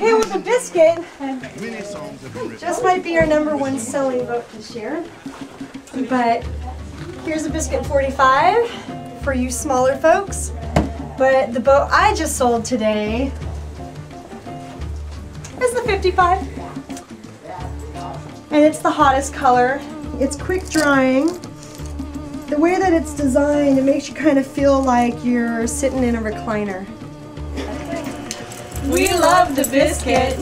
Okay, well, the Biscuit just might be our #1 selling boat this year. But here's a Biscuit 45 for you smaller folks. But the boat I just sold today is the 55. And it's the hottest color. It's quick drying. The way that it's designed, it makes you kind of feel like you're sitting in a recliner. We love the Biscuit.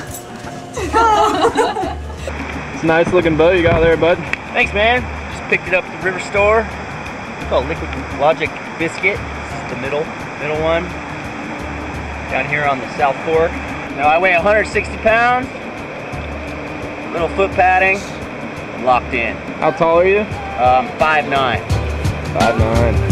It's a nice looking boat you got there, bud. Thanks, man. Just picked it up at the river store. It's called Liquid Logic Biscuit. It's the middle one. Down here on the South Fork. Now I weigh 160 pounds. Little foot padding. I'm locked in. How tall are you? 5'9". 5'9".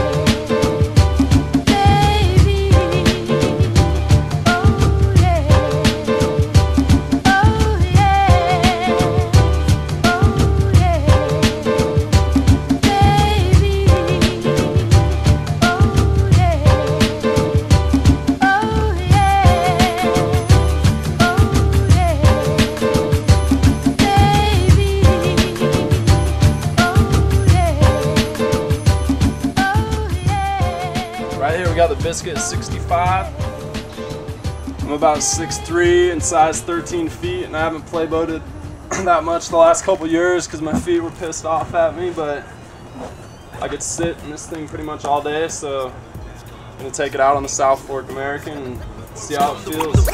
Right here we got the Biscuit 65. I'm about 6'3" and size 13 feet, and I haven't play boated that much the last couple years because my feet were pissed off at me, but I could sit in this thing pretty much all day, so I'm gonna take it out on the South Fork American and see how it feels.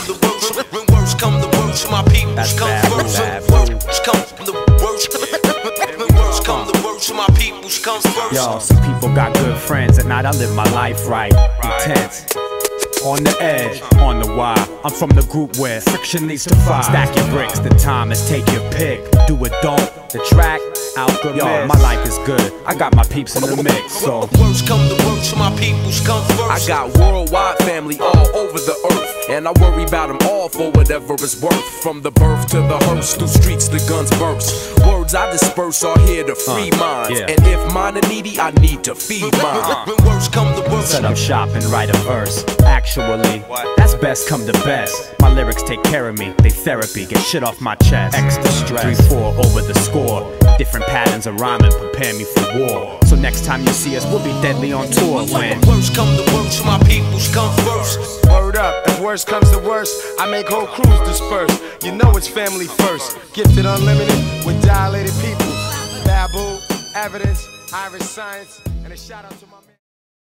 Yo, some people got good friends. At night I live my life right, intense. On the edge, on the wire. I'm from the group where friction leads to fire. Stack your bricks, the time is take your pick. Do it, don't. The track, alchemist. Yo, my life is good. I got my peeps in the mix, so. Worst come to worst, my peoples come first. I got worldwide family all over the earth, and I worry about them all for whatever it's worth. From the birth to the hearse, through streets the guns burst. Words I disperse are here to free minds, and if mine are needy, I need to feed mine. When worst come to worst, set up shop and write a verse. Actually, that's best come to best. My lyrics take care of me, they therapy, get shit off my chest. Extra stress, 3-4 over the score. Different patterns of rhyming prepare me for war. So next time you see us, we'll be deadly on tour. When worst come to worst, my peoples come first. Word up, if worst comes to worst, I make whole crews disperse. You know it's family first. Gifted unlimited with dilated people. Babu, evidence, Irish science, and a shout out to my